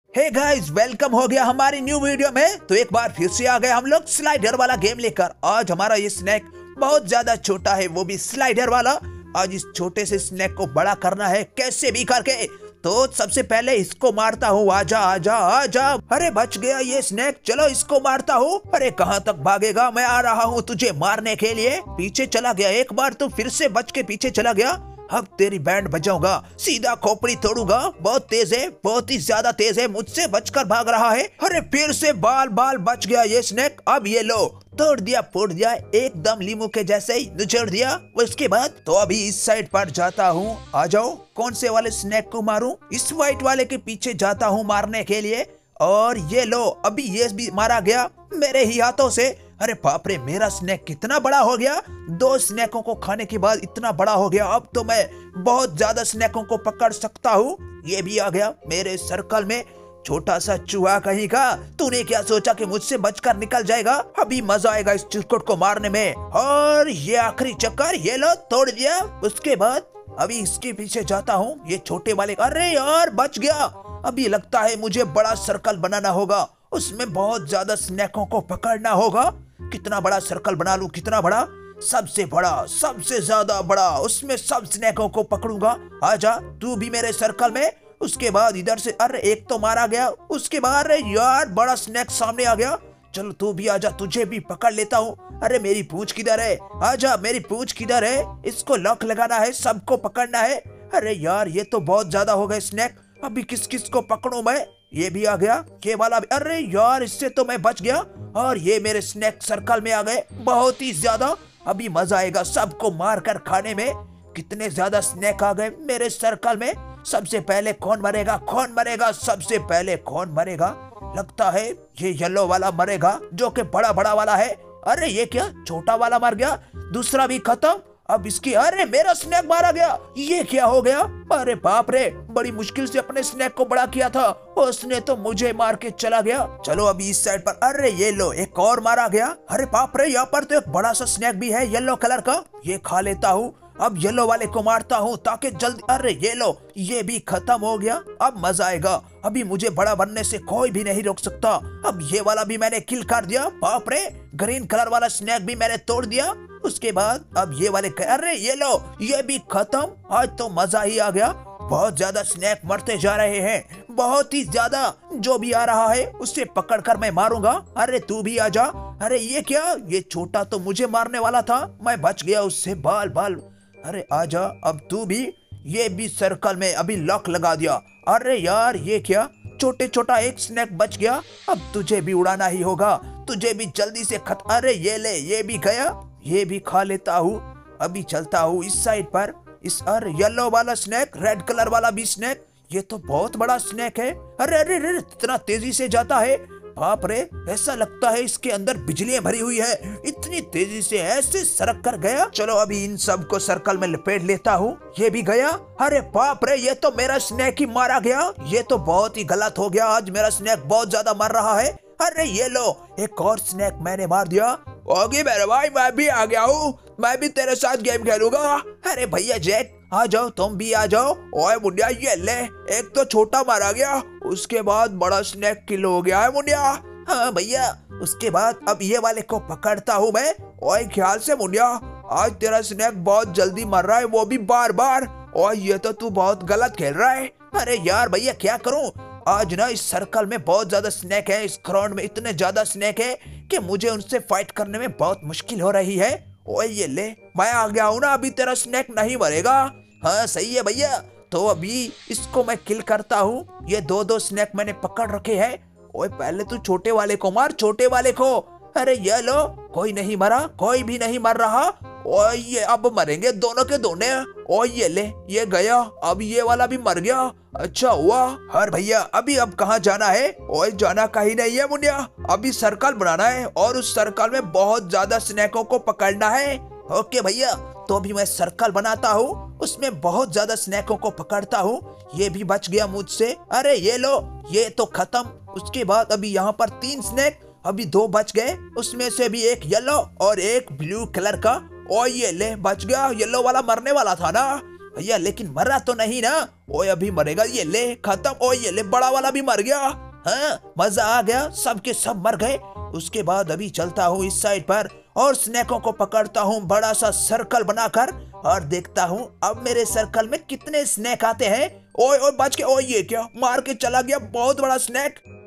Hey guys, welcome हो गया हमारी न्यू वीडियो में। तो एक बार फिर से आ गए हम लोग स्लाइडर वाला गेम लेकर। आज हमारा ये स्नैक बहुत ज्यादा छोटा है, वो भी स्लाइडर वाला। आज इस छोटे से स्नैक को बड़ा करना है कैसे भी करके। तो सबसे पहले इसको मारता हूँ। आजा आजा आजा। अरे बच गया ये स्नैक। चलो इसको मारता हूँ। अरे कहाँ तक भागेगा, मैं आ रहा हूँ तुझे मारने के लिए। पीछे चला गया एक बार तो फिर से बच के पीछे चला गया। अब तेरी बैंड बजाऊंगा, सीधा खोपड़ी तोड़ूंगा। बहुत तेज है, बहुत ही ज्यादा तेज है, मुझसे बचकर भाग रहा है। अरे फिर से बाल बाल बच गया ये स्नैक। अब ये लो, तोड़ दिया फोड़ दिया, एकदम लीमू के जैसे ही निचोड़ दिया। उसके बाद तो अभी इस साइड पर जाता हूँ। आ जाओ, कौन से वाले स्नैक को मारूं? इस व्हाइट वाले के पीछे जाता हूँ मारने के लिए। और ये लो, अभी ये भी मारा गया मेरे ही हाथों से। अरे बाप रे, मेरा स्नैक कितना बड़ा हो गया। 2 स्नैकों को खाने के बाद इतना बड़ा हो गया। अब तो मैं बहुत ज्यादा स्नैकों को पकड़ सकता हूँ। ये भी आ गया मेरे सर्कल में। छोटा सा चूहा कहीं का, तूने क्या सोचा कि मुझसे बचकर निकल जाएगा? अभी मजा आएगा इस चिरकुट को मारने में। और ये आखिरी चक्कर, ये लो तोड़ दिया। उसके बाद अभी इसके पीछे जाता हूँ, ये छोटे वाले। अरे यार बच गया। अभी लगता है मुझे बड़ा सर्कल बनाना होगा, उसमें बहुत ज्यादा स्नैकों को पकड़ना होगा। कितना बड़ा सर्कल बना लूं? कितना बड़ा? सबसे बड़ा, सबसे ज्यादा बड़ा, उसमें सब स्नैकों को पकड़ूंगा। आजा तू भी मेरे सर्कल में। उसके बाद इधर से, अरे एक तो मारा गया। उसके बाद अरे यार बड़ा स्नैक सामने आ गया। चलो तू भी आजा, तुझे भी पकड़ लेता हूँ। अरे मेरी पूंछ किधर है? आजा, मेरी पूंछ किधर है? इसको लॉक लगाना है, सबको पकड़ना है। अरे यार ये तो बहुत ज्यादा हो गए स्नैक। अभी किस किस को पकड़ूं मैं? ये भी आ गया, ये वाला भी। अरे यार इससे तो मैं बच गया। और ये मेरे स्नैक सर्कल में आ गए, बहुत ही ज्यादा। अभी मजा आएगा सबको मार कर खाने में। कितने ज्यादा स्नैक आ गए मेरे सर्कल में। सबसे पहले कौन मरेगा? कौन मरेगा सबसे पहले? कौन मरेगा? लगता है ये येलो वाला मरेगा, जो कि बड़ा बड़ा वाला है। अरे ये क्या, छोटा वाला मर गया, दूसरा भी खत्म। अब इसकी, अरे मेरा स्नैक मारा गया। ये क्या हो गया? अरे बाप रे, बड़ी मुश्किल से अपने स्नैक को बड़ा किया था, उसने तो मुझे मार के चला गया। चलो अभी इस साइड पर, अरे ये लो एक और मारा गया। अरे बाप रे, यहाँ पर तो एक बड़ा सा स्नैक भी है येलो कलर का। ये खा लेता हूँ। अब येलो वाले को मारता हूँ ताकि जल्दी। अरे ये लो, ये भी खत्म हो गया। अब मजा आएगा। अभी मुझे बड़ा बनने से कोई भी नहीं रोक सकता। अब ये वाला भी मैंने किल कर दिया। बाप रे, ग्रीन कलर वाला स्नैक भी मैंने तोड़ दिया। उसके बाद अब ये वाले, अरे ये लो, ये भी खत्म। आज तो मजा ही आ गया। बहुत ज्यादा स्नैक मरते जा रहे हैं, बहुत ही ज्यादा। जो भी आ रहा है उससे पकड़ कर मैं मारूंगा। अरे तू भी आजा। अरे ये क्या, ये छोटा तो मुझे मारने वाला था, मैं बच गया उससे। बाल बाल, अरे आजा अब तू भी। ये भी सर्कल में अभी लॉक लगा दिया। अरे यार ये क्या, छोटे छोटा एक स्नैक बच गया। अब तुझे भी उड़ाना ही होगा, तुझे भी जल्दी से अरे ये ले, ये भी गया। ये भी खा लेता हूँ। अभी चलता हूँ इस साइड पर। इस, अरे येलो वाला स्नैक, रेड कलर वाला भी स्नैक। ये तो बहुत बड़ा स्नैक है। अरे अरे अरे, इतना तेजी से जाता है। बाप रे, ऐसा लगता है इसके अंदर बिजलियां भरी हुई है, इतनी तेजी से ऐसे सरक कर गया। चलो अभी इन सब को सर्कल में लपेट लेता हूँ। ये भी गया। अरे बाप रे, ये तो मेरा स्नैक ही मारा गया। ये तो बहुत ही गलत हो गया, आज मेरा स्नैक बहुत ज्यादा मर रहा है। अरे ये लो, एक और स्नैक मैंने मार दिया। ओके मेरे भाई, मैं भी आ गया हूँ, मैं भी तेरे साथ गेम खेलूंगा। अरे भैया जैक आ जाओ, तुम भी आ जाओ। ओए मुंडिया ये ले, एक तो छोटा मारा गया, उसके बाद बड़ा स्नैक किल हो गया है मुंडिया। हाँ भैया, उसके बाद अब ये वाले को पकड़ता हूँ मैं। ओए ख्याल से मुंडिया, आज तेरा स्नैक बहुत जल्दी मर रहा है, वो भी बार बार। ओए ये तो तू बहुत गलत खेल रहा है। अरे यार भैया क्या करूँ, आज ना इस सर्कल में बहुत ज्यादा स्नैक है, इस ग्राउंड में इतने ज्यादा स्नैक है कि मुझे उनसे फाइट करने में बहुत मुश्किल हो रही है। ओए ये ले, मैं आ गया हूँ ना, अभी तेरा स्नैक नहीं मरेगा। हाँ सही है भैया। तो अभी इसको मैं किल करता हूँ। ये 2-2 स्नैक मैंने पकड़ रखे हैं। ओए पहले तू छोटे वाले को मार, छोटे वाले को। अरे ये लो, कोई नहीं मरा, कोई भी नहीं मर रहा। ओए ये अब मरेंगे दोनों के दोनों। ओए ये ले, ये गया। अब ये वाला भी मर गया। अच्छा हुआ। हर भैया अभी अब कहाँ जाना है? ओए जाना कहीं नहीं है मुनिया, अभी सर्कल बनाना है और उस सर्कल में बहुत ज्यादा स्नैकों को पकड़ना है। ओके भैया, तो अभी मैं सर्कल बनाता हूँ, उसमें बहुत ज्यादा स्नैकों को पकड़ता हूँ। ये भी बच गया मुझसे। अरे ये लो, ये तो खत्म। उसके बाद अभी यहाँ पर 3 स्नैक, अभी 2 बच गए, उसमें से भी एक येलो और एक ब्लू कलर का। और ये ले, बच गया। येलो वाला मरने वाला था ना, भैया लेकिन मरा तो नहीं ना? ओए अभी मरेगा। ये ले खत्म। ओए ये ले बड़ा वाला भी मर गया। हाँ मजा आ गया, सबके सब मर गए। उसके बाद अभी चलता हूँ इस साइड पर और स्नेकों को पकड़ता हूँ बड़ा सा सर्कल बनाकर और देखता हूँ अब मेरे सर्कल में कितने स्नेक आते हैं। ओए ओए बच के। ओए ये क्या, मार के चला गया बहुत बड़ा स्नेक।